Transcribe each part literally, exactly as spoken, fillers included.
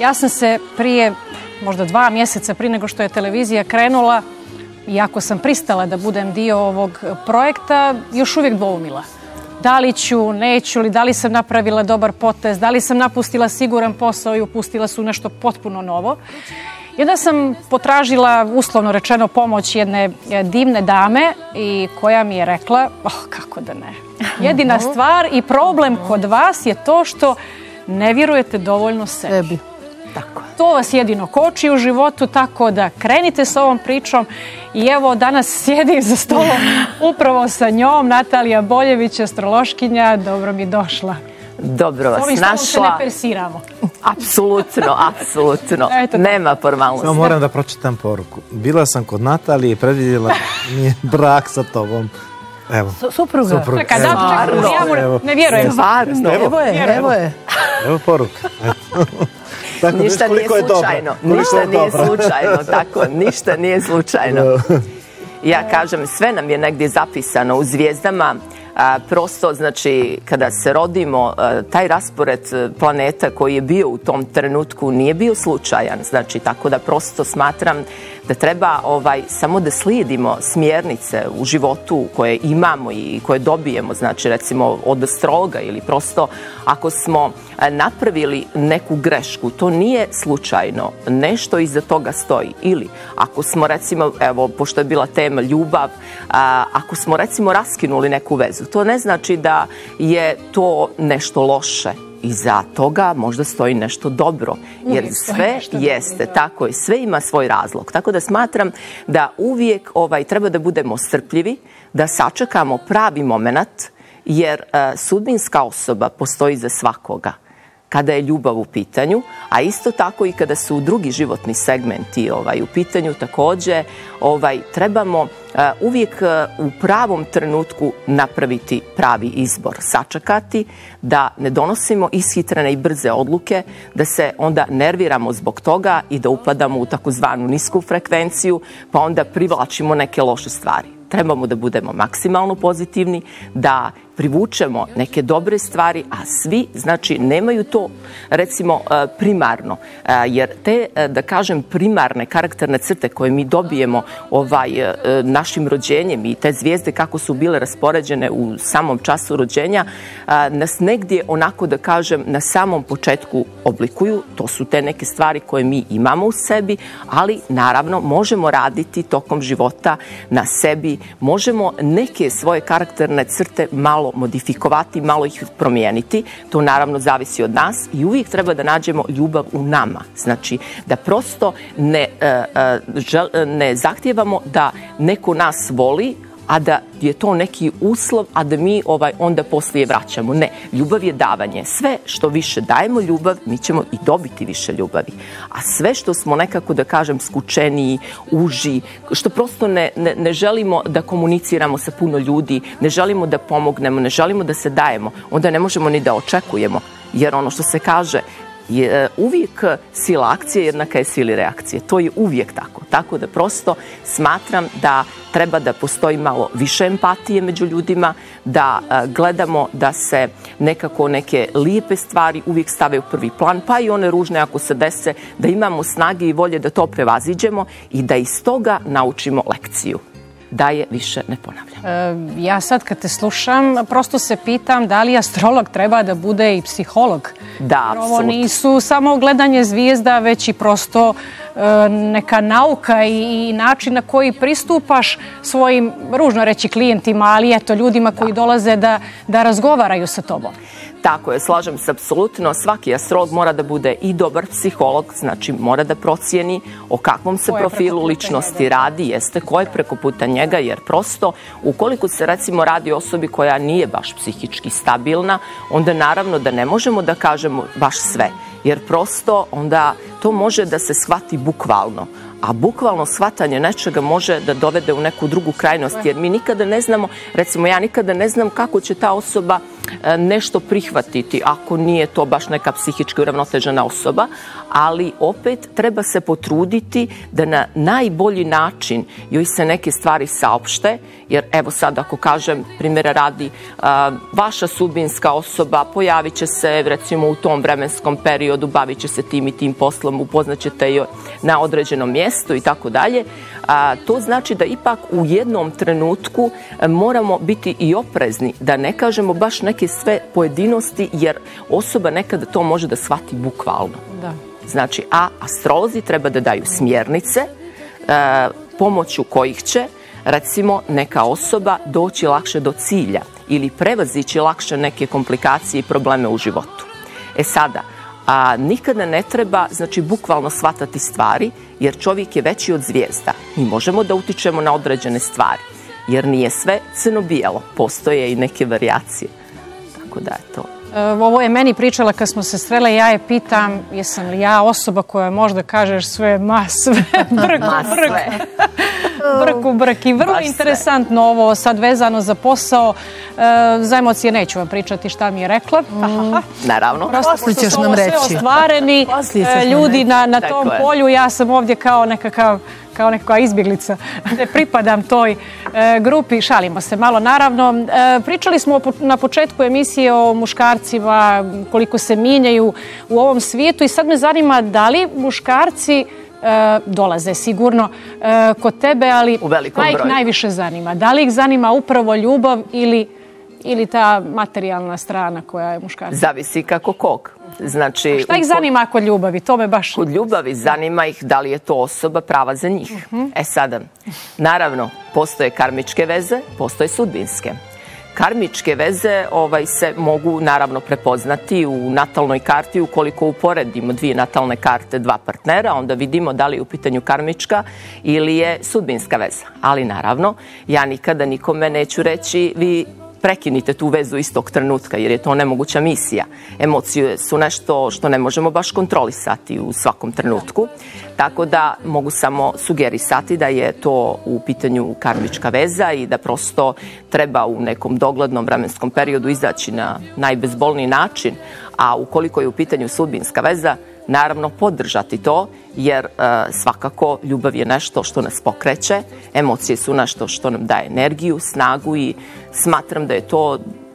Ja sam se prije, možda dva mjeseca prije nego što je televizija krenula, iako sam pristala da budem dio ovog projekta, još uvijek dvoumila. Da li ću, neću li, da li sam napravila dobar potez, da li sam napustila siguran posao i upustila su nešto potpuno novo. I onda sam potražila, uslovno rečeno, pomoć jedne divne dame i koja mi je rekla, oh, kako da ne. Jedina stvar i problem kod vas je to što ne vjerujete dovoljno sebi. Tako. To vas jedino koči u životu, tako da krenite s ovom pričom. I evo, danas sjedim za stolom upravo sa njom, Natalija Boljević, astrološkinja. Dobro mi došla. Dobro vas našla. Ovim stolom se ne persiramo. Apsolutno, apsolutno. Nema formalnosti. Samo moram da pročitam poruku. Bila sam kod Natalije i predvidjela nije brak sa tobom. Evo. Supruga. Čekaj, da, čekaj, ja ne vjerujem. Stvarno. Evo je, evo je. Evo poruka. Ništa nije slučajno. Ništa nije slučajno, tako. Ništa nije slučajno. Ja kažem, sve nam je negdje zapisano u zvijezdama. Prosto, znači, kada se rodimo, taj raspored planeta koji je bio u tom trenutku nije bio slučajan. Znači, tako da prosto smatram da treba ovaj, samo da slijedimo smjernice u životu koje imamo i koje dobijemo, znači recimo od astrologa ili prosto ako smo napravili neku grešku, to nije slučajno, nešto iza toga stoji. Ili ako smo recimo, evo, pošto je bila tema ljubav, a, ako smo recimo raskinuli neku vezu, to ne znači da je to nešto loše. Iza toga možda stoji nešto dobro, jer sve jeste, tako je, sve ima svoj razlog. Tako da smatram da uvijek ovaj, treba da budemo strpljivi, da sačekamo pravi moment, jer uh, sudbinska osoba postoji za svakoga kada je ljubav u pitanju, a isto tako i kada su drugi životni segmenti ovaj, u pitanju, također ovaj, trebamo uh, uvijek uh, u pravom trenutku napraviti pravi izbor, sačekati, da ne donosimo ishitrene i brze odluke, da se onda nerviramo zbog toga i da upadamo u takozvanu nisku frekvenciju, pa onda privlačimo neke loše stvari. Trebamo da budemo maksimalno pozitivni, da privučemo neke dobre stvari, a svi, znači, nemaju to, recimo, primarno. Jer te, da kažem, primarne karakterne crte koje mi dobijemo ovaj, našim rođenjem i te zvijezde kako su bile raspoređene u samom času rođenja, nas negdje, onako da kažem, na samom početku oblikuju. To su te neke stvari koje mi imamo u sebi, ali, naravno, možemo raditi tokom života na sebi, možemo neke svoje karakterne crte malo modifikovati, malo ih promijeniti. To naravno zavisi od nas i uvijek treba da nađemo ljubav u nama. Znači da prosto ne, ne zahtijevamo da neko nas voli, a da je to neki uslov, a da mi ovaj, onda poslije vraćamo. Ne, ljubav je davanje. Sve što više dajemo ljubav, mi ćemo i dobiti više ljubavi. A sve što smo nekako, da kažem, skučeniji, uži, što prosto ne, ne, ne želimo da komuniciramo sa puno ljudi, ne želimo da pomognemo, ne želimo da se dajemo, onda ne možemo ni da očekujemo. Jer ono što se kaže, je uvijek sila akcije jednaka je sili reakcije. To je uvijek tako. Tako da prosto smatram da treba da postoji malo više empatije među ljudima, da gledamo da se nekako neke lijepe stvari uvijek stave u prvi plan, pa i one ružne ako se dese, da imamo snage i volje da to prevaziđemo i da iz toga naučimo lekciju. Da je više ne ponavljam. E, ja sad kad te slušam, prosto se pitam da li astrolog treba da bude i psiholog. Da, apsolutno. Ovo nisu samo gledanje zvijezda, već i prosto e, neka nauka i, i način na koji pristupaš svojim, ružno reći, klijentima, ali eto, ljudima koji da. dolaze da, da razgovaraju sa tobom. Tako je, slažem se apsolutno. Svaki astrolog mora da bude i dobar psiholog, znači mora da procijeni o kakvom se profilu ličnosti radi, jeste, ko je preko puta njega, jer prosto ukoliko se recimo radi o osobi koja nije baš psihički stabilna, onda naravno da ne možemo da kažemo baš sve, jer prosto onda to može da se shvati bukvalno. A bukvalno shvatanje nečega može da dovede u neku drugu krajnost, jer mi nikada ne znamo, recimo ja nikada ne znam kako će ta osoba nešto prihvatiti ako nije to baš neka psihički uravnotežena osoba, ali opet treba se potruditi da na najbolji način joj se neke stvari saopšte, jer evo sad ako kažem, primjera radi, vaša sudbinska osoba pojavit će se recimo u tom vremenskom periodu, bavit će se tim i tim poslom, upoznaćete joj na određenom mjestu i tako dalje. To znači da ipak u jednom trenutku moramo biti i oprezni, da ne kažemo baš neke sve pojedinosti, jer osoba nekada to može da shvati bukvalno. Da. Znači, a astrolozi treba da daju smjernice e, pomoću kojih će, recimo, neka osoba doći lakše do cilja ili prevazići lakše neke komplikacije i probleme u životu. E sada, a, nikada ne treba, znači, bukvalno shvatati stvari, jer čovjek je veći od zvijezda. Mi možemo da utičemo na određene stvari, jer nije sve crno-bijelo, postoje i neke varijacije. Tako da je to. Ovo je meni pričala kad smo se srele, ja je pitam, jesam li ja osoba koja možda kažeš sve ma sve, brku, brk, brku, brk. I vrlo interesantno ovo sad vezano za posao. Za emocije neću vam pričati šta mi je rekla. Naravno. Poslije ćeš nam reći. Sve ostvareni ljudi na tom polju, ja sam ovdje kao nekakav kao nekakva izbjeglica, ne pripadam toj grupi, šalimo se malo naravno. Pričali smo na početku emisije o muškarcima, koliko se mijenjaju u ovom svijetu i sad me zanima da li muškarci dolaze sigurno kod tebe, ali šta ih najviše zanima? Da li ih zanima upravo ljubav ili, ili ta materijalna strana koja je muškarca? Zavisi kako kog. Znači, šta ih zanima kod ljubavi? To me baš... Kod ljubavi zanima ih da li je to osoba prava za njih. Uh-huh. E sada, naravno, postoje karmičke veze, postoje sudbinske. Karmičke veze ovaj, se mogu naravno prepoznati u natalnoj karti. Ukoliko uporedimo dvije natalne karte, dva partnera, onda vidimo da li je u pitanju karmička ili je sudbinska veza. Ali naravno, ja nikada nikome neću reći vi prekinite tu vezu istog trenutka, jer je to nemoguća misija. Emocije su nešto što ne možemo baš kontrolisati u svakom trenutku, tako da mogu samo sugerisati da je to u pitanju karmička veza i da prosto treba u nekom doglednom vremenskom periodu izaći na najbezbolniji način, a ukoliko je u pitanju sudbinska veza, naravno podržati to, jer e, svakako ljubav je nešto što nas pokreće, emocije su nešto što nam daje energiju, snagu i smatram da je to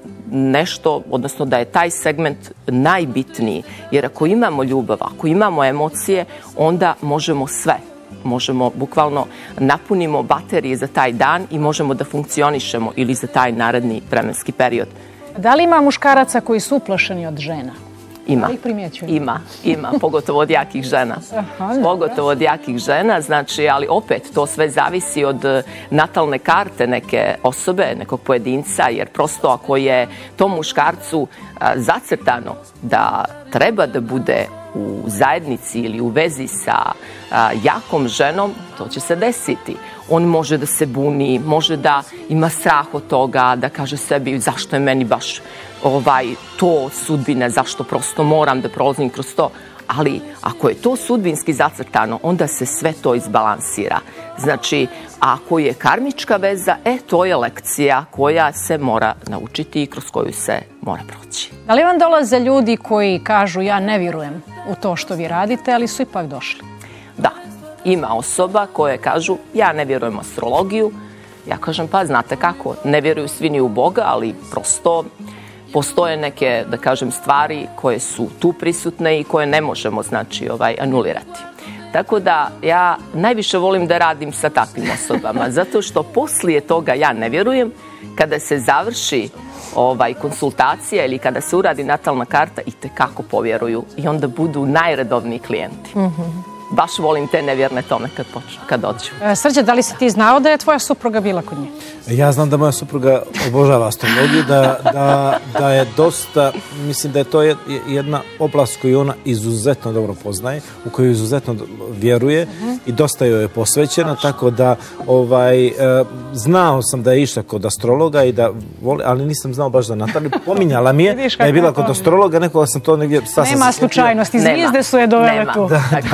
nešto, odnosno da je taj segment najbitniji, jer ako imamo ljubav, ako imamo emocije, onda možemo sve. Možemo bukvalno napunimo baterije za taj dan i možemo da funkcionišemo ili za taj naredni vremenski period. Da li ima muškaraca koji su uplašeni od žena? Ima, ima, ima, pogotovo od jakih žena. Aha, pogotovo od jakih žena, znači, ali opet to sve zavisi od natalne karte neke osobe, nekog pojedinca, jer prosto ako je tom muškarcu a, zacrtano da treba da bude u zajednici ili u vezi sa a, jakom ženom, to će se desiti. On može da se buni, može da ima strah od toga, da kaže sebi zašto je meni baš ovaj, to sudbina, zašto prosto moram da prolazim kroz to. Ali ako je to sudbinski zacrtano, onda se sve to izbalansira. Znači, ako je karmička veza, e, to je lekcija koja se mora naučiti i kroz koju se mora proći. Da li vam dolaze ljudi koji kažu ja ne vjerujem u to što vi radite, ali su ipak došli? Da, ima osoba koje kažu ja ne vjerujem u astrologiju. Ja kažem pa znate kako, ne vjeruju svi ni u Boga, ali prosto postoje neke, da kažem, stvari koje su tu prisutne i koje ne možemo, znači, ovaj, anulirati. Tako da ja najviše volim da radim sa takvim osobama, zato što poslije toga ja ne vjerujem, kada se završi ovaj, konsultacija ili kada se uradi natalna karta, i tekako povjeruju i onda budu najredovniji klijenti. Mm-hmm. Baš volim te nevjerne tome kad počnu, kad dođu. E, Srđe, da li si ti znao da je tvoja supruga bila kod nje? Ja znam da moja supruga obožava astrologiju, da, da, da je dosta, mislim da je to jedna oblast koju ona izuzetno dobro poznaje, u koju izuzetno vjeruje uh-huh. i dosta joj je posvećena, Doš. tako da ovaj, e, znao sam da je išla kod astrologa, i da voli, ali nisam znao baš da Nataliju. Pominjala mi je da je bila kod astrologa, nekoga sam to negdje... Nema slučajnosti, zvijezde su je dovele tu. Da, da, da.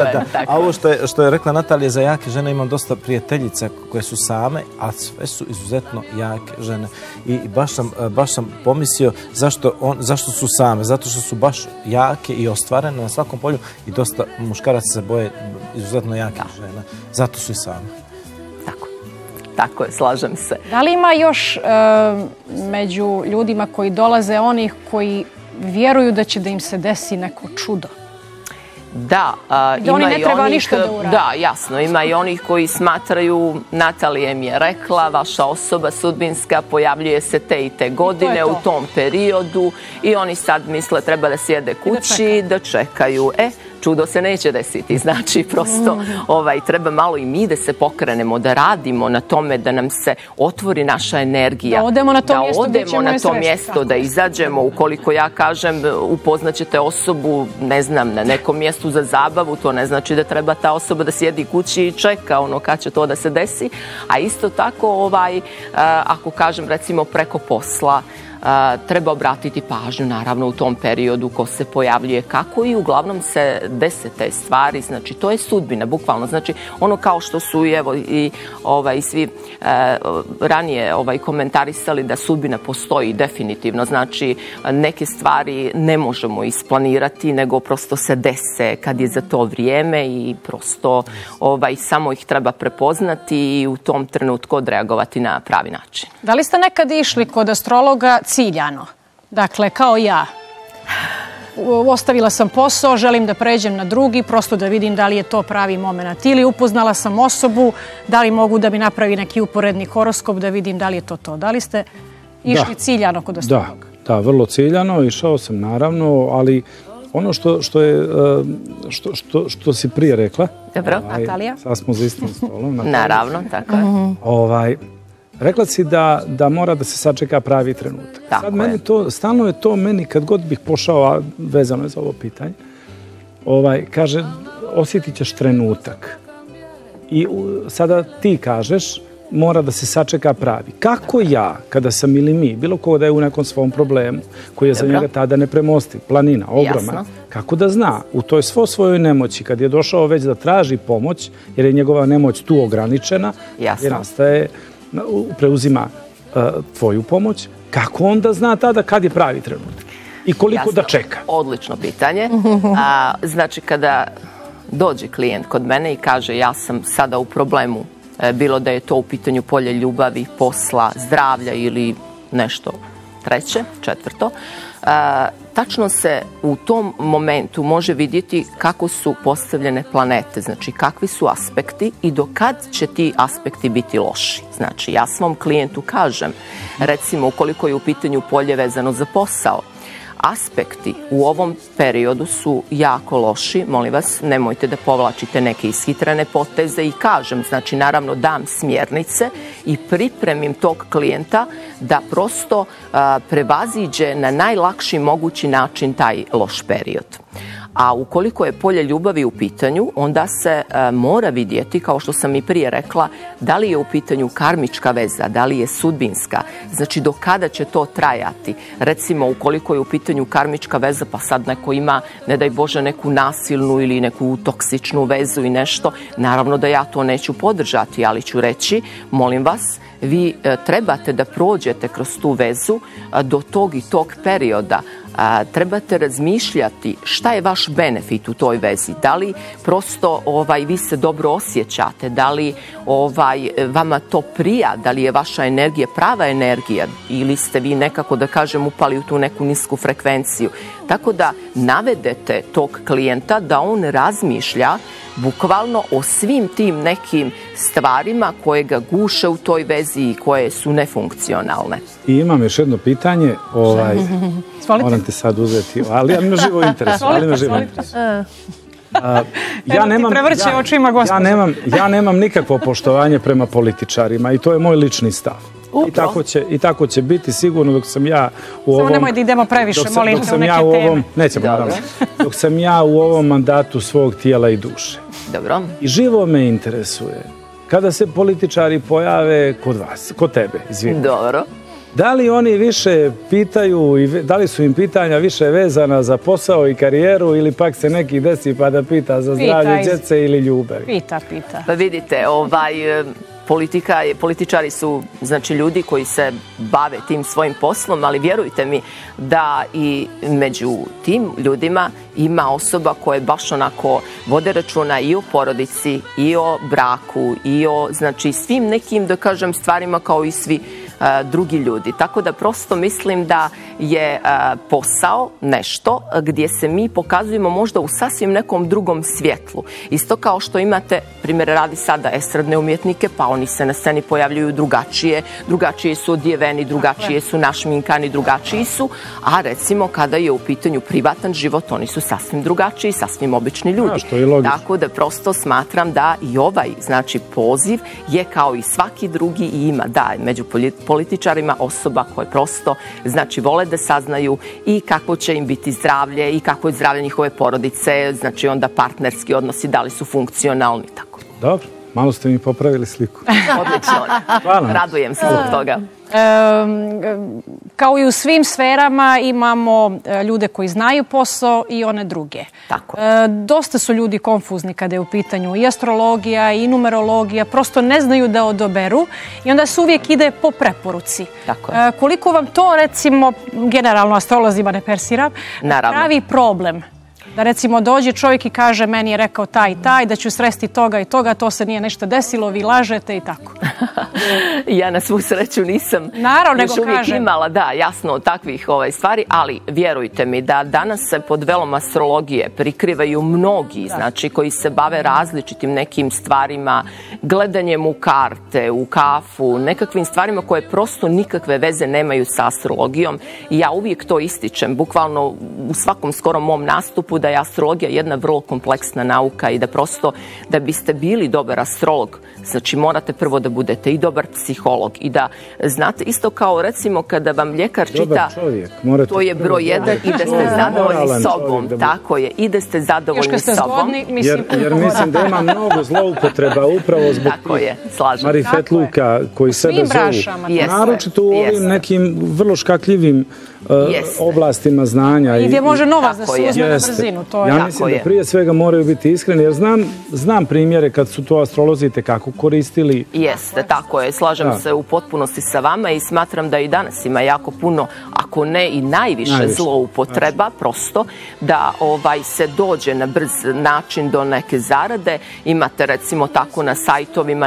A ovo što je rekla Natalija za jake žene, imam dosta prijateljica koje su same, a sve su izuzetno jake žene. I baš sam pomislio zašto su same, zato što su baš jake i ostvarene na svakom polju i dosta muškaraca se boje izuzetno jakih žena. Zato su i same. Tako. Tako je, slažem se. Da li ima još među ljudima koji dolaze onih koji vjeruju da će da im se desi neko čudo? Da, ima i onih, da, jasno, ima i onih koji smatraju, Natalija mi je rekla, vaša osoba sudbinska pojavljuje se te i te godine u tom periodu i oni sad misle treba da sjede kući i da čekaju. E, čudo se neće desiti, znači prosto treba malo i mi da se pokrenemo, da radimo na tome, da nam se otvori naša energija. Da odemo na to mjesto gdje ćemo je sresti. Da odemo na to mjesto, da izađemo, ukoliko ja kažem upoznaćete osobu, ne znam, na nekom mjestu za zabavu, to ne znači da treba ta osoba da sjedi kući i čeka ono kad će to da se desi, a isto tako ako kažem recimo preko posla, treba obratiti pažnju naravno u tom periodu ko se pojavljuje kako i uglavnom se dese te stvari, znači to je sudbina bukvalno, znači ono kao što su evo i svi ranije komentarisali da sudbina postoji definitivno, znači neke stvari ne možemo isplanirati nego prosto se dese kad je za to vrijeme i prosto samo ih treba prepoznati i u tom trenutku odreagovati na pravi način. Da li ste nekad išli kod astrologa ciljano? Dakle, kao ja. Ostavila sam posao, želim da pređem na drugi, prosto da vidim da li je to pravi moment. Ili upoznala sam osobu, da li mogu da mi napravi neki uporedni horoskop, da vidim da li je to to. Da li ste išli ciljano kod astrologa? Da, vrlo ciljano. Išao sam naravno, ali ono što si prije rekla... Dobro, Natalija. Sad smo za istim stolom. Naravno, tako je. Rekla si da mora da se sačeka pravi trenutak. Sad meni to, stalno je to meni kad god bih pošao, vezano je za ovo pitanje, kaže, osjetit ćeš trenutak. I sada ti kažeš, mora da se sačeka pravi. Kako ja, kada sam ili mi, bilo ko da je u nekom svom problemu, koji je za njega tada nepremostiv, planina, ogromna, kako da zna, u toj svo svojoj nemoći, kad je došao već da traži pomoć, jer je njegova nemoć tu ograničena, jer nastaje preuzima tvoju pomoć, kako onda zna tada kad je pravi trenutak i koliko da čeka? Odlično pitanje. Znači, kada dođe klijent kod mene i kaže ja sam sada u problemu, bilo da je to u pitanju polje ljubavi, posla, zdravlja ili nešto treće, četvrto, tačno se u tom momentu može vidjeti kako su postavljene planete, znači kakvi su aspekti i do kad će ti aspekti biti loši. Znači, ja svom klijentu kažem, recimo ukoliko je u pitanju polje vezano za posao, aspekti u ovom periodu su jako loši, molim vas, nemojte da povlačite neke ishitrene poteze i kažem, znači naravno dam smjernice i pripremim tog klijenta da prosto prevaziđe na najlakši mogući način taj loš period. A ukoliko je polje ljubavi u pitanju, onda se mora vidjeti, kao što sam i prije rekla, da li je u pitanju karmička veza, da li je sudbinska, znači do kada će to trajati. Recimo, ukoliko je u pitanju karmička veza, pa sad neko ima, ne daj Bože, neku nasilnu ili neku toksičnu vezu i nešto, naravno da ja to neću podržati, ali ću reći, molim vas, vi trebate da prođete kroz tu vezu do tog i tog perioda. Trebate razmišljati šta je vaš benefit u toj vezi. Da li prosto vi se dobro osjećate, da li vama to prija, da li je vaša energija prava energija ili ste vi nekako, da kažem, upali u tu neku nisku frekvenciju. Tako da navedete tog klijenta da on razmišlja bukvalno o svim tim nekim stvarima koje ga guše u toj vezi i koje su nefunkcionalne. I imam još jedno pitanje, moram te sad uzeti, ali me živo interesuje. Ja nemam nikakvo poštovanje prema političarima i to je moj lični stav. I tako će biti sigurno dok sam ja u ovom... Samo nemoj da idemo previše, molim te, u neke teme. Nećemo, naravno. Dok sam ja u ovom mandatu svog tijela i duše. Dobro. I živo me interesuje kada se političari pojave kod vas, kod tebe, izvijem. Dobro. Da li oni više pitaju, da li su im pitanja više vezana za posao i karijeru ili pak se neki desi pa da pita za zdravlje djece ili ljubav? Pita, pita. Pa vidite, ovaj... Politika, političari su znači ljudi koji se bave tim svojim poslom, ali vjerujte mi da i među tim ljudima ima osoba koje baš onako vode računa i o porodici, i o braku, i o znači svim nekim, da kažem, stvarima kao i svi a, drugi ljudi. Tako da prosto mislim da je a, posao nešto gdje se mi pokazujemo možda u sasvim nekom drugom svjetlu. Isto kao što imate, primjer radi sada, estradne umjetnike, pa oni se na sceni pojavljuju drugačije, drugačije su odjeveni, drugačije su našminkani, drugačiji su, a recimo kada je u pitanju privatan život, oni su sasvim drugačiji, sasvim obični ljudi. Tako da prosto smatram da i ovaj, znači, poziv je kao i svaki drugi i ima, da, među političarima osoba koje prosto, znači, vole da saznaju i kako će im biti zdravlje i kako je zdravlje njihove porodice, znači onda partnerski odnosi, da li su funkcionalni, tako. Dobro. Malo ste mi popravili sliku. Odlično. Radujem se zbog toga. Kao i u svim sferama imamo ljude koji znaju posao i one druge. Tako. Dosta su ljudi konfuzni kada je u pitanju i astrologija i numerologija. Prosto ne znaju da odoberu i onda se uvijek ide po preporuci. Tako. Koliko vam to, recimo, generalno astrolozima ne persiram, pravi problem? Da recimo dođe čovjek i kaže meni je rekao taj i taj, da ću sresti toga i toga, to se nije nešto desilo, vi lažete i tako. Ja na svu sreću nisam Naravno, još uvijek imala, da, jasno, takvih ovaj, stvari, ali vjerujte mi da danas se pod velom astrologije prikrivaju mnogi, znači koji se bave različitim nekim stvarima, gledanjem u karte, u kafu, nekakvim stvarima koje prosto nikakve veze nemaju sa astrologijom i ja uvijek to ističem, bukvalno u svakom skorom mom nastupu, da je astrologija jedna vrlo kompleksna nauka i da prosto da biste bili dobar astrolog, znači morate prvo da budete i dobar psiholog i da znate isto kao recimo kada vam ljekar čita, to je broj jedan i da ste zadovoljni sobom, tako je, i da ste zadovoljni sobom. Jer mislim da ima mnogo zloupotreba upravo zbog marifetluka koji sebe zovu. Naročito u ovim nekim vrlo škakljivim oblastima znanja. I gdje može novac da se uzme na brzinu. Ja mislim da prije svega moraju biti iskreni, jer znam primjere kad su to astrolozi tekako koristili. Jeste, tako je. Slažem se u potpunosti sa vama i smatram da i danas ima jako puno, ako ne i najviše zloupotreba, prosto da se dođe na brz način do neke zarade. Imate recimo tako na sajtovima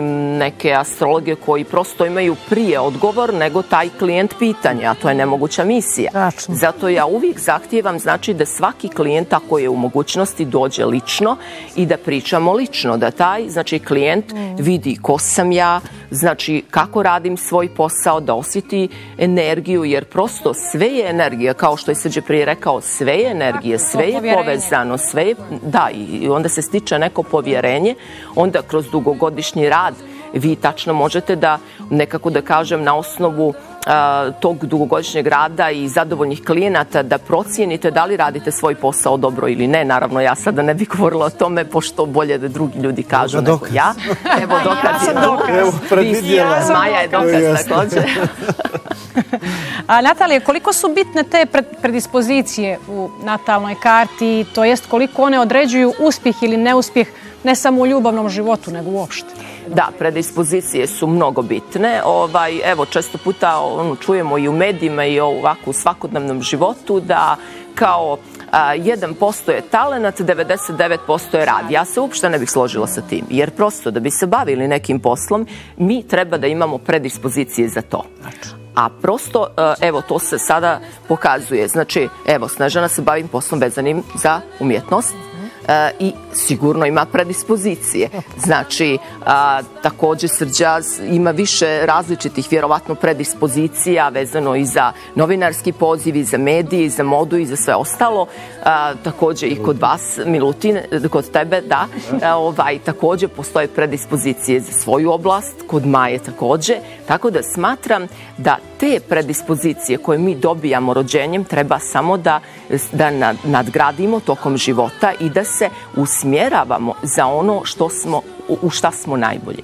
neke astrologe koji prosto imaju prije odgovor nego taj klijent pitanja, a to je nemoguća misija. Zato ja uvijek zahtijevam, znači, da svaki klijent, ako je u mogućnosti, dođe lično i da pričamo lično, da taj, znači, klijent vidi ko sam ja, znači, kako radim svoj posao, da osjeti energiju, jer prosto sve je energija, kao što je Srđe prije rekao, sve je energija, sve je povezano, sve je, da, i onda se stiče neko povjerenje, onda kroz dugogodišnji rad vi tačno možete da, nekako da kažem, na osnovu tog dugogodišnjeg rada i zadovoljnih klijenata da procijenite da li radite svoj posao dobro ili ne. Naravno, ja sada ne bih govorila o tome, pošto bolje da drugi ljudi kažu nego ja. Evo, dokaz je dokaz. Maja je dokaz također. A Natalija, koliko su bitne te predispozicije u natalnoj karti, to jest koliko one određuju uspjeh ili neuspjeh ne samo u ljubavnom životu, nego uopšte? Da, predispozicije su mnogo bitne. Evo, često puta čujemo i u medijima i ovako u svakodnevnom životu da kao jedan posto je talenat, devedeset devet posto je rad. Ja se uopšte ne bih složila sa tim, jer prosto da bi se bavili nekim poslom, mi treba da imamo predispozicije za to. A prosto, evo, to se sada pokazuje. Znači, evo, Snežana se bavim poslom vezanim za umjetnost i sigurno ima predispozicije. Znači, također Srđa ima više različitih vjerovatno predispozicija vezano i za novinarski poziv, i za medije, i za modu, i za sve ostalo. Također i kod vas, Milutin, kod tebe, da, također postoje predispozicije za svoju oblast, kod Maje također. Tako da smatram da te predispozicije koje mi dobijamo rođenjem treba samo da nadgradimo tokom života i da se usmjeravamo za ono što smo, u šta smo najbolji.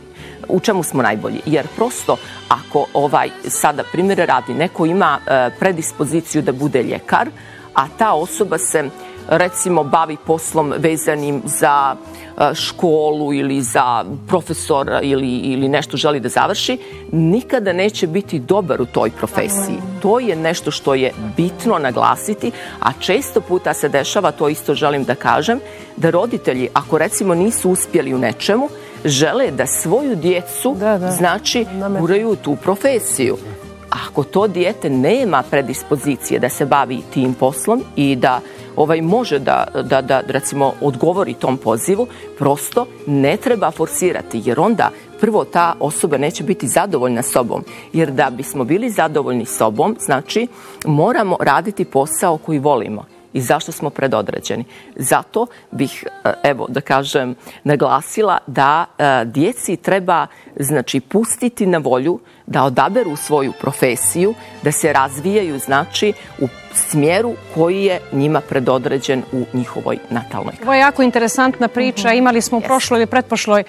u čemu smo najbolji. Jer prosto ako ovaj, sada primjere radi, neko ima predispoziciju da bude ljekar, a ta osoba se recimo bavi poslom vezanim za školu ili za profesora ili, ili nešto želi da završi, nikada neće biti dobar u toj profesiji. To je nešto što je bitno naglasiti, a često puta se dešava, to isto želim da kažem, da roditelji, ako recimo nisu uspjeli u nečemu, žele da svoju djecu, da, da. znači, guraju tu profesiju. Ako to dijete nema predispozicije da se bavi tim poslom i da ovaj može da, da, da recimo odgovori tom pozivu, prosto ne treba forsirati, jer onda prvo ta osoba neće biti zadovoljna sobom, jer da bismo bili zadovoljni sobom, znači moramo raditi posao koji volimo. I zašto smo predodređeni? Zato bih, evo da kažem, naglasila da djeci treba, znači, pustiti na volju da odaberu svoju profesiju, da se razvijaju, znači, u smjeru koji je njima predodređen u njihovoj natalnoj krajini. Ovo je jako interesantna priča. Imali smo u prošloj ili pretprošloj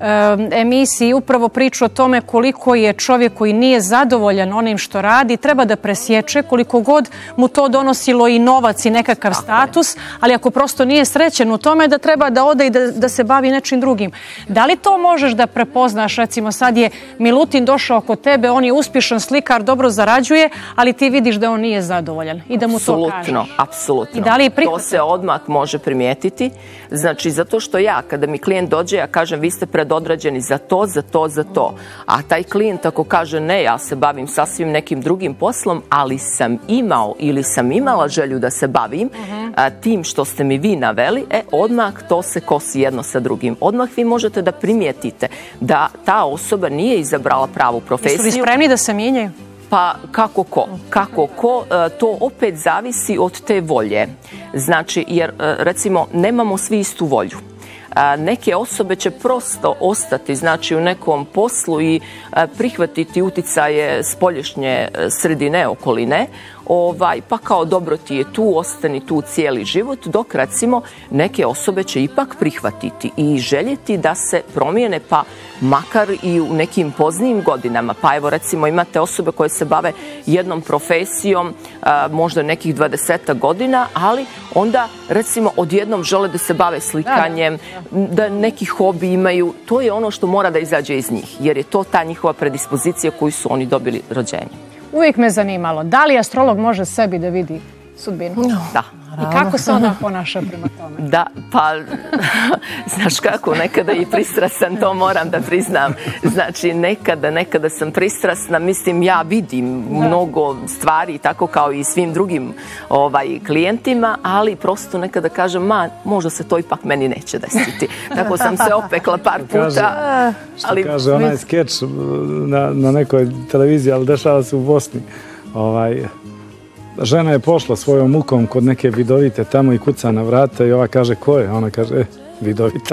emisiji upravo priču o tome koliko je čovjek koji nije zadovoljan onim što radi, treba da presječe koliko god mu to donosilo i novac i nekakav status, ali ako prosto nije srećen u tome, da treba da ode i da, da se bavi nečim drugim. Da li to možeš da prepoznaš? Recimo sad je Milutin došao kod tebe, on je uspješan slikar, dobro zarađuje, ali ti vidiš da on nije zadovoljan i da mu to kažeš. Apsolutno, apsolutno. To se odmah može primijetiti. Znači, zato što ja, kada mi klijent dođe, ja kažem, vi ste predodređeni za to, za to, za to. A taj klijent ako kaže, ne, ja se bavim sasvim nekim drugim poslom, ali sam imao ili sam imala želju da se bavim a, tim što ste mi vi naveli, e, odmah to se kosi jedno sa drugim. Odmah vi možete da primijetite da ta osoba nije izabrala pravu profesiju. Jesu li spremni da se mijenjaju? Pa kako ko? Kako ko? To opet zavisi od te volje. Znači, jer recimo nemamo svi istu volju. Neke osobe će prosto ostati, znači, u nekom poslu i prihvatiti uticaje spolješnje sredine, okoline, ovaj, pa kao dobro ti je tu, ostani tu cijeli život, dok recimo neke osobe će ipak prihvatiti i željeti da se promijene, pa makar i u nekim poznijim godinama. Pa evo recimo imate osobe koje se bave jednom profesijom a, možda nekih dvadesetak godina, ali onda recimo odjednom žele da se bave slikanjem, da neki hobi imaju. To je ono što mora da izađe iz njih, jer je to ta njihova predispozicija koju su oni dobili rođenjem. Uvijek me zanimalo, da li astrolog može sebi da vidi sudbinu? Da. I kako se ona ponaša prema tome? Da, pa, znaš kako, nekada i pristrasan, to moram da priznam. Znači, nekada, nekada sam pristrasna, mislim, ja vidim mnogo stvari, tako kao i svim drugim ovaj, klijentima, ali prosto nekada kažem, ma, možda se to ipak meni neće desiti. Tako sam se opekla par puta. Što kaže onaj skeč na, na nekoj televiziji, ali dešava se u Bosni. Ovaj... Žena je pošla svojom mukom kod neke vidovite tamo i kuca na vrata i ova kaže, ko je? Ona kaže, vidovita.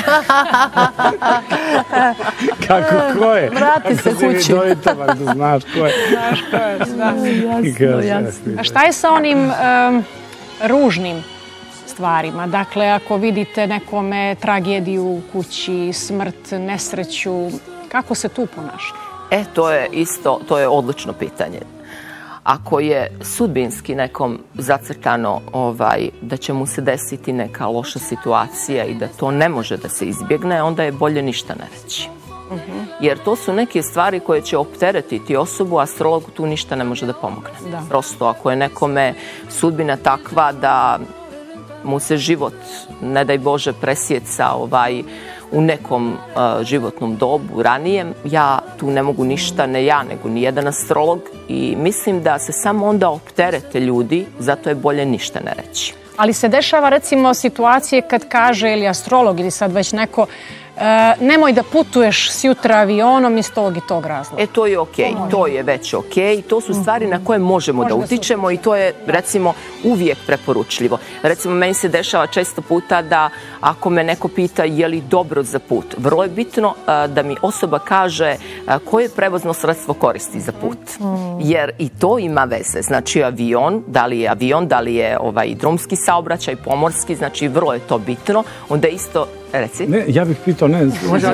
Kako, ko je? Vrati se kući. Vidovita, pa da znaš ko je. Znaš ko je, da. Jasno, jasno. A šta je sa onim um, ružnim stvarima? Dakle, ako vidite nekome tragediju u kući, smrt, nesreću, kako se tu ponaša? E, to je isto, to je odlično pitanje. Ako je sudbinski nekom zacrtano ovaj, da će mu se desiti neka loša situacija i da to ne može da se izbjegne, onda je bolje ništa ne reći. Uh-huh. Jer to su neke stvari koje će opteretiti osobu, a astrologu tu ništa ne može da pomogne. Da. Prosto ako je nekome sudbina takva da mu se život, ne daj Bože, presjeca ovaj, u nekom uh, životnom dobu ranijem, ja tu ne mogu ništa, ne ja, nego ni jedan astrolog, i mislim da se samo onda opterete ljudi, zato je bolje ništa ne reći. Ali se dešava recimo situacije kad kaže ili astrolog ili sad već neko, e, nemoj da putuješ sjutra avionom iz tog i tog razloga. E, to je okej, okay. To je već okej. Okay. To su stvari na koje možemo Možda da utičemo i to je, recimo, uvijek preporučljivo. Recimo, meni se dešava često puta da ako me neko pita je li dobro za put, vrlo je bitno a, da mi osoba kaže a, koje prevozno sredstvo koristi za put. Jer i to ima veze. Znači, avion, da li je avion, da li je ovaj drumski saobraćaj, pomorski, znači vrlo je to bitno. Onda isto Reci. Ne, ja bih pitao, ne. Može,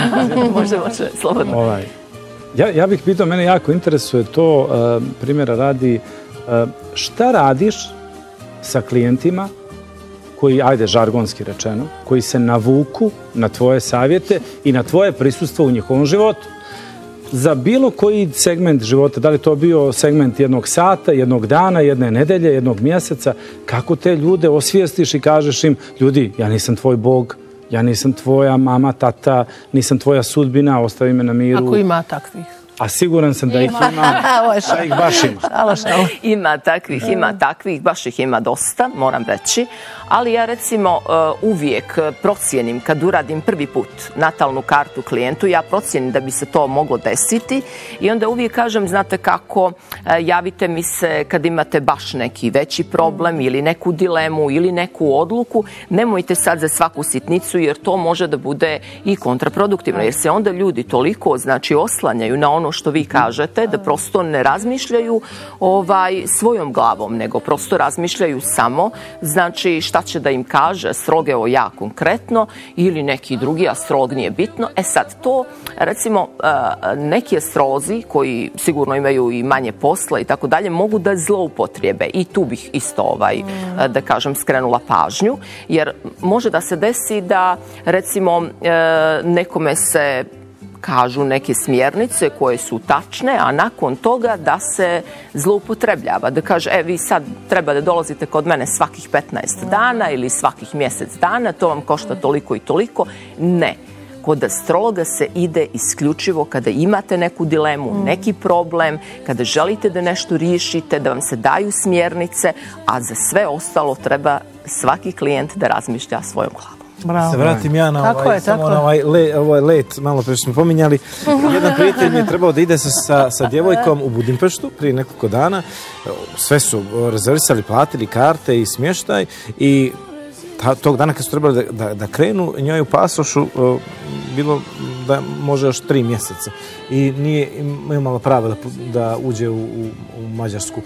može, može, slobodno. Ovaj. Ja, ja bih pitao, mene jako interesuje to, uh, primjera radi, uh, šta radiš sa klijentima koji, ajde, žargonski rečeno, koji se navuku na tvoje savjete i na tvoje prisustvo u njihovom životu? Za bilo koji segment života, da li to bio segment jednog sata, jednog dana, jedne nedelje, jednog mjeseca, kako te ljude osvijestiš i kažeš im, ljudi, ja nisam tvoj Bog, ja nisam tvoja mama, tata, nisam tvoja sudbina, ostavi me na miru. Ako ima takvih. A siguran sam da ih ima, da ih baš ima. Ima takvih, ima takvih, baš ih ima dosta, moram reći. Ali ja recimo uvijek procijenim kad uradim prvi put natalnu kartu klijentu, ja procijenim da bi se to moglo desiti i onda uvijek kažem, znate kako, javite mi se kad imate baš neki veći problem ili neku dilemu ili neku odluku, nemojte sad za svaku sitnicu jer to može da bude i kontraproduktivno jer se onda ljudi toliko znači oslanjaju na ono što vi kažete da prosto ne razmišljaju ovaj, svojom glavom, nego prosto razmišljaju samo znači šta će da im kaže astrolog, evo ja konkretno, ili neki drugi astrolog, nije bitno. E sad, to, recimo, neki astrolozi koji sigurno imaju i manje posla i tako dalje, mogu da zloupotrijebe i tu bih isto, ovaj, da kažem, skrenula pažnju, jer može da se desi da, recimo, nekome se kažu neke smjernice koje su tačne, a nakon toga da se zloupotrebljava. Da kaže, e, vi sad treba da dolazite kod mene svakih petnaest dana ili svakih mjesec dana, to vam košta toliko i toliko. Ne. Kod astrologa se ide isključivo kada imate neku dilemu, neki problem, kada želite da nešto riješite, da vam se daju smjernice, a za sve ostalo treba svaki klijent da razmišlja svojom glavom. Se vratim ja na ovaj, samo na ovaj, le, ovaj let, malo pre što smo pominjali. Jedan prijatelj mi je trebao da ide sa, sa, sa djevojkom u Budimpeštu prije nekoliko dana. Sve su rezervisali, platili karte i smještaj i ta, tog dana kad su trebali da, da, da krenu, njoj u pasošu uh, bilo da može još tri mjeseca i nije imala prava da, da uđe u, u, u Mađarsku.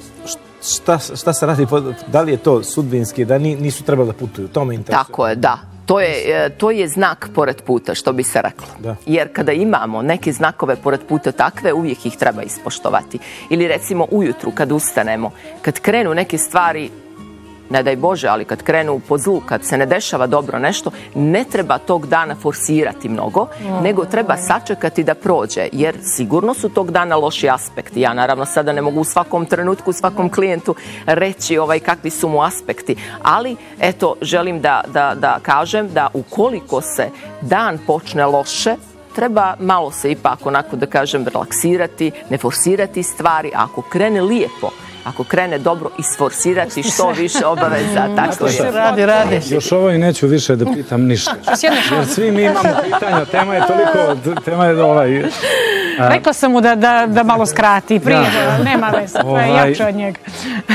Šta, šta se radi, da li je to sudbinski, da nisu trebali da putuju, to me interesuje. Tako je, da. To je, to je znak pored puta, što bi se reklo. Da. Jer kada imamo neke znakove pored puta takve, uvijek ih treba ispoštovati. Ili recimo ujutru kad ustanemo, kad krenu neke stvari, ne daj Bože, ali kad krenu po zlu, kad se ne dešava dobro nešto, ne treba tog dana forsirati mnogo, nego treba sačekati da prođe, jer sigurno su tog dana loši aspekti. Ja naravno sada ne mogu u svakom trenutku, svakom klijentu reći ovaj, kakvi su mu aspekti, ali eto, želim da, da, da kažem da ukoliko se dan počne loše, treba malo se ipak onako da kažem relaksirati, ne forsirati stvari, a ako krene lijepo, ako krene dobro, isforsirati što više obaveza. Tako je. Radi, radi. Još ovo i neću više da pitam ništa. Jer svi mi imamo pitanja, tema je toliko, tema je ovaj... Rekla sam mu da, da, da malo skrati prije, nema veze, to je jače od njega.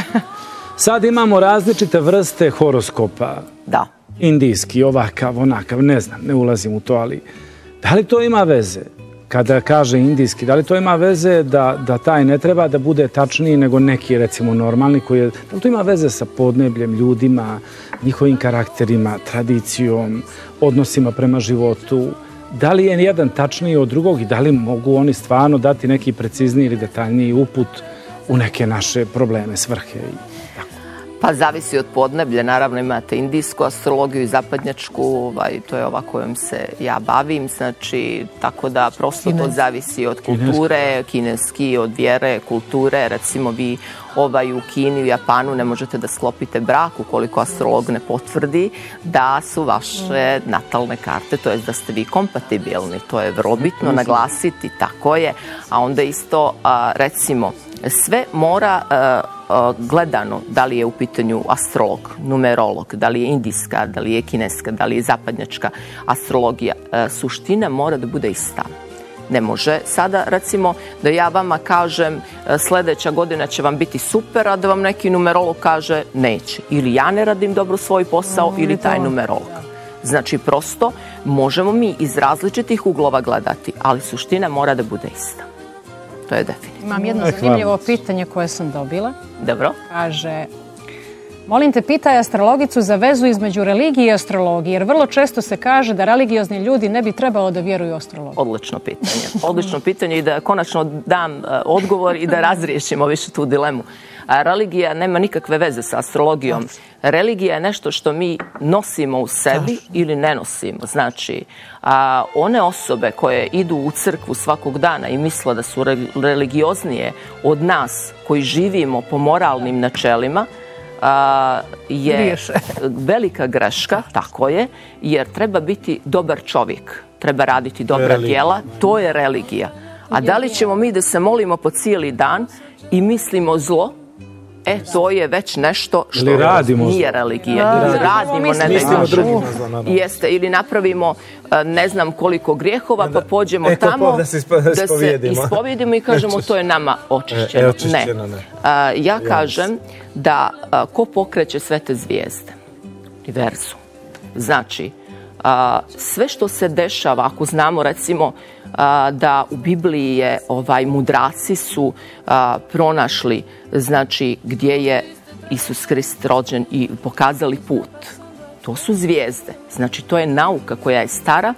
Sad imamo različite vrste horoskopa. Da. Indijski, ovakav, onakav, ne znam, ne ulazim u to, ali da li to ima veze? Kada kaže indijski, da li to ima veze da, da taj ne treba da bude tačniji nego neki, recimo, normalni, koji je, da li to ima veze sa podnebljem, ljudima, njihovim karakterima, tradicijom, odnosima prema životu? Da li je jedan tačniji od drugog i da li mogu oni stvarno dati neki precizniji ili detaljniji uput u neke naše probleme, svrhe i tako? Pa zavisi od podneblja, naravno imate indijsku astrologiju i zapadnjačku, ovaj, to je ova kojom se ja bavim, znači tako da prosto to zavisi od kulture, kineski, od vjere, kulture, recimo vi ovaj, u Kini, u Japanu ne možete da sklopite brak ukoliko astrolog ne potvrdi da su vaše natalne karte, to je da ste vi kompatibilni, to je vrlo bitno naglasiti, tako je, a onda isto a, recimo sve mora a, a, gledano da li je u pitanju astrolog, numerolog, da li je indijska, da li je kineska, da li je zapadnjačka astrologija, a, suština mora da bude ista. Ne može sada, recimo, da ja vama kažem sljedeća godina će vam biti super, a da vam neki numerolog kaže neće. Ili ja ne radim dobro svoj posao, ili taj numerolog. Znači, prosto možemo mi iz različitih uglova gledati, ali suština mora da bude ista. To je definitivno. Imam jedno zanimljivo pitanje koje sam dobila. Dobro. Kaže, Molim te, pitaj astrologicu za vezu između religije i astrologije, jer vrlo često se kaže da religiozni ljudi ne bi trebalo da vjeruju u astrologiju. Odlično pitanje. Odlično pitanje i da konačno dam odgovor i da razriješimo više tu dilemu. A religija nema nikakve veze sa astrologijom. Religija je nešto što mi nosimo u sebi ili ne nosimo. Znači, a, one osobe koje idu u crkvu svakog dana i misle da su religioznije od nas koji živimo po moralnim načelima, a, je Griješe. velika greška, tako je, jer treba biti dobar čovjek. Treba raditi dobra djela, to je religija. A da li ćemo mi da se molimo po cijeli dan i mislimo zlo, e, to je već nešto što nije religija. Ili radimo, ne da jeste, ili napravimo ne znam koliko grijehova, pa pođemo tamo da se ispovijedimo i kažemo to je nama očišćeno. Ne. Ja kažem da ko pokreće sve te zvijezde? Univerzum. Znači, sve što se dešava, ako znamo recimo da u Bibliji je ovaj mudraci su a, pronašli znači gdje je Isus Krist rođen i pokazali put. To su zvijezde. Znači to je nauka koja je stara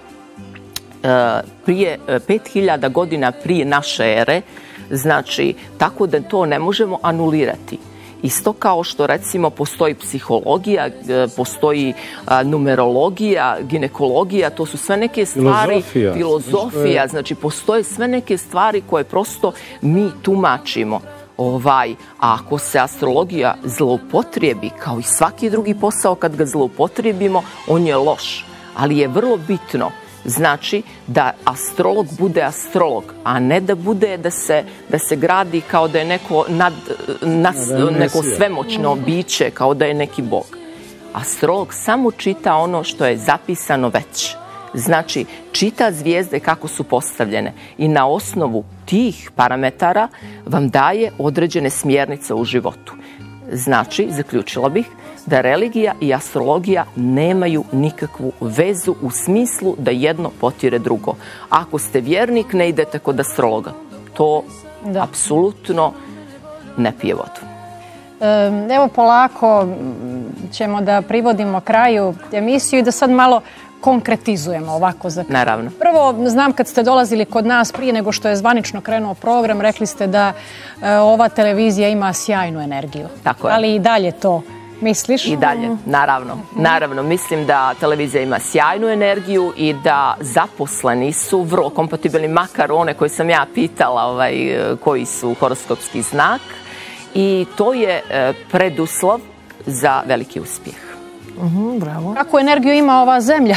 a, prije pet hiljada godina prije naše ere. Znači tako da to ne možemo anulirati. Isto kao što recimo postoji psihologija, postoji a, numerologija, ginekologija, to su sve neke stvari, filozofija, filozofija znači postoje sve neke stvari koje prosto mi tumačimo. Ovaj, a ako se astrologija zloupotrijebi, kao i svaki drugi posao kad ga zloupotrijebimo, on je loš. Ali je vrlo bitno znači da astrolog bude astrolog, a ne da bude da se, da se gradi kao da je neko, nad, nas, neko svemoćno biće, kao da je neki bog. Astrolog samo čita ono što je zapisano već. Znači, čita zvijezde kako su postavljene i na osnovu tih parametara vam daje određene smjernice u životu. Znači, zaključila bih da religija i astrologija nemaju nikakvu vezu u smislu da jedno potire drugo. Ako ste vjernik, ne idete kod astrologa. To da. apsolutno ne pije vodu. Evo polako ćemo da privodimo kraju emisiju i da sad malo konkretizujemo ovako za kraj. Naravno. Prvo, znam kad ste dolazili kod nas prije nego što je zvanično krenuo program, rekli ste da e, ova televizija ima sjajnu energiju. Tako je. Ali i dalje to misliš? I dalje, naravno. Naravno, mislim da televizija ima sjajnu energiju i da zaposleni su vrlo kompatibilni, makar one koje sam ja pitala ovaj, koji su horoskopski znak. I to je e, preduslov za veliki uspjeh. Uhum, bravo. Kakvu energiju ima ova zemlja?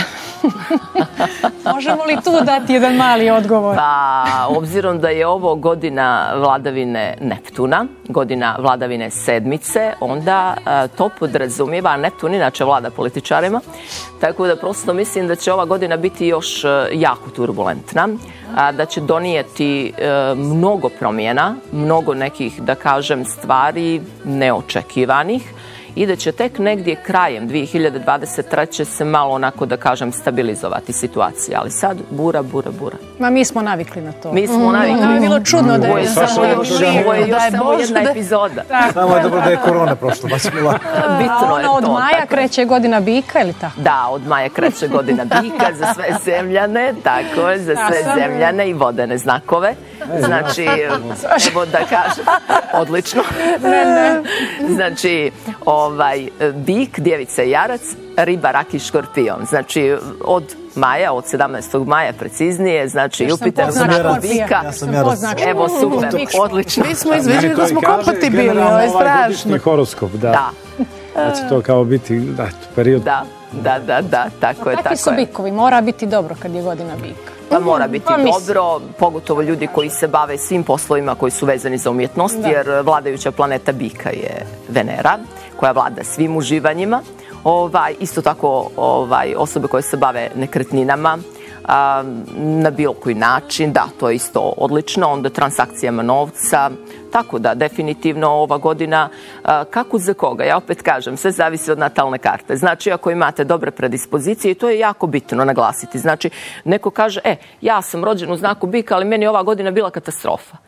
Možemo li tu dati jedan mali odgovor? Pa, obzirom da je ovo godina vladavine Neptuna, godina vladavine sedmice, onda a, to podrazumijeva, a Neptun inače vlada političarima, tako da prosto mislim da će ova godina biti još a, jako turbulentna, a, da će donijeti a, mnogo promjena, mnogo nekih, da kažem, stvari neočekivanih, i da će tek negdje krajem dvije hiljade dvadeset treće se malo onako, da kažem, stabilizovati situacija. Ali sad bura, bura, bura. Ma mi smo navikli na to. Mi smo navikli. Ovo je bilo čudno da je samo još samo jedna epizoda. Samo je dobro da je korona prošla. Bitno je to. Od maja kreće godina bika ili tako? Da, od maja kreće godina bika za sve zemljane, tako je, za sve zemljane i vodene znakove. Znači, evo da kažem, odlično. Znači, ovaj, bik, djevica i jarac, riba, rak i škorpion. Znači, od maja, od sedamnaestog maja preciznije, znači Jupiter, znak bika. Evo, super, odlično. Mi smo izveđeni da smo kompatibilni, ovo je strašno. Horoskop, da. Da. Da će to kao biti, da, period. Da, da, da, da, tako je, tako je. Takvi su bikovi, mora biti dobro kad je godina bika. Pa mora biti dobro, pogotovo ljudi koji se bave svim poslovima koji su vezani za umjetnost, jer vladajuća planeta bika je Venera, koja vlada svim uživanjima. Ovaj, isto tako ovaj, osobe koje se bave nekretninama, a, na bilo koji način, da, to je isto odlično, onda transakcijama novca, tako da definitivno ova godina, a, kako za koga, ja opet kažem, sve zavisi od natalne karte. Znači, ako imate dobre predispozicije, i to je jako bitno naglasiti. Znači, neko kaže, e, ja sam rođen u znaku bika, ali meni ova godina bila katastrofa.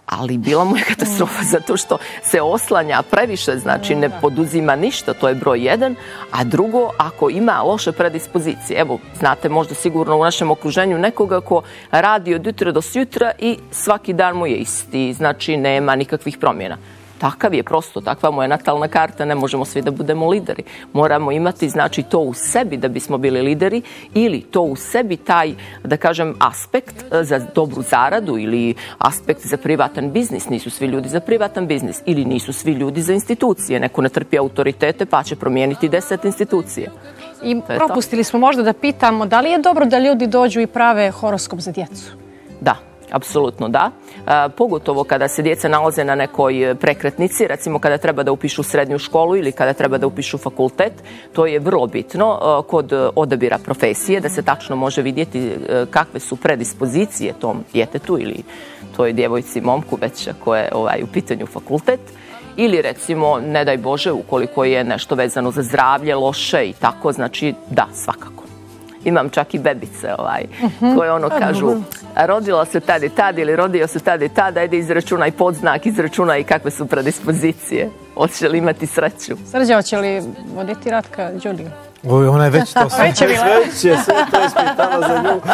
ali bila mu je katastrofa zato što se oslanja previše, znači ne poduzima ništa, to je broj jedan, a drugo, ako ima loše predispozicije. Evo, znate možda sigurno u našem okruženju nekoga ko radi od jutra do sutra i svaki dan mu je isti, znači nema nikakvih promjena. Takav je prosto, takva mu je natalna karta, ne možemo svi da budemo lideri. Moramo imati, znači, to u sebi da bismo bili lideri ili to u sebi taj, da kažem, aspekt za dobru zaradu ili aspekt za privatan biznis. Nisu svi ljudi za privatan biznis ili nisu svi ljudi za institucije. Neko ne trpi autoritete pa će promijeniti deset institucije. I propustili smo možda da pitamo da li je dobro da ljudi dođu i prave horoskop za djecu? Da. Apsolutno da. Pogotovo kada se djeca nalaze na nekoj prekretnici, recimo kada treba da upišu srednju školu ili kada treba da upišu fakultet, to je vrlo bitno kod odabira profesije, da se tačno može vidjeti kakve su predispozicije tom djetetu ili toj djevojci, momku već ako je u pitanju fakultet. Ili recimo, ne daj Bože, ukoliko je nešto vezano za zdravlje, loše i tako, znači da, svakako. Imam čak i bebice koje ono kažu rodila se tad i tad ili rodio se tad i tad, ajde izračunaj podznak, izračunaj kakve su predispozicije. Hoće li imati sreću? Srđa, hoće li voditi Ratka Đuliju? Oj, ona je već to sve. Već je bila. Već je sve to ispitala za nju.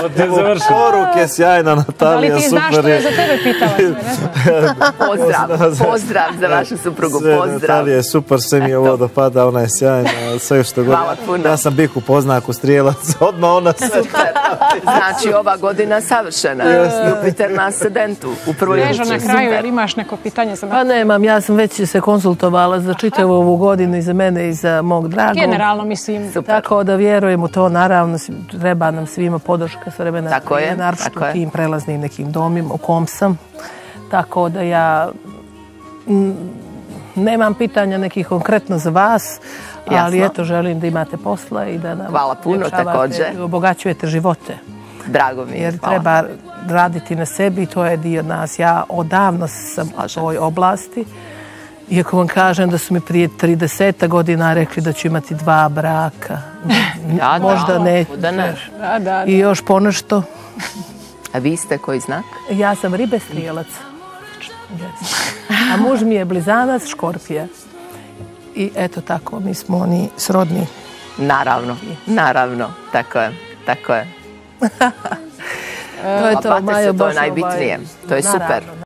Poruke sjajna, Natalija, super. Da li ti znaš što je za tebe pitala sve? Pozdrav, pozdrav za vašu suprugu, pozdrav. Natalija je super, sve mi je ovo dopada, ona je sjajna, sve što god. Hvala puno. Ja sam bih u poznaku strijelac, odmah ona sve. Super. Znači ova godina savršena. Jupiter na ascendentu. U prvoj Nežo na kraju, jer imaš neko pitanje za mene? Pa nemam, ja sam već se konsultovala za čitavu ovu godinu i za mene i za mog dragog. Generalno mislim. Tako da vjerujem u to, naravno treba nam svima podrška s vremena. Tako je. Naravno u tim prelaznim nekim domima u kom sam. Tako da ja nemam pitanja nekih konkretno za vas, ali eto želim da imate posla i da nam hvala puno također. Obogaćujete živote. Drago mi je. Jer treba raditi na sebi, to je dio nas. Ja odavno sam u toj oblasti. Iako vam kažem da su mi prije trideset godina rekli da ću imati dva braka. Možda neću. I još ponešto. A vi ste koji znak? Ja sam ribe strijelac. A muž mi je blizanac Škorpija. I eto tako, mi smo oni srodni. Naravno, naravno. Tako je, tako je. To je to, Majo, to je najbitnije. To je super.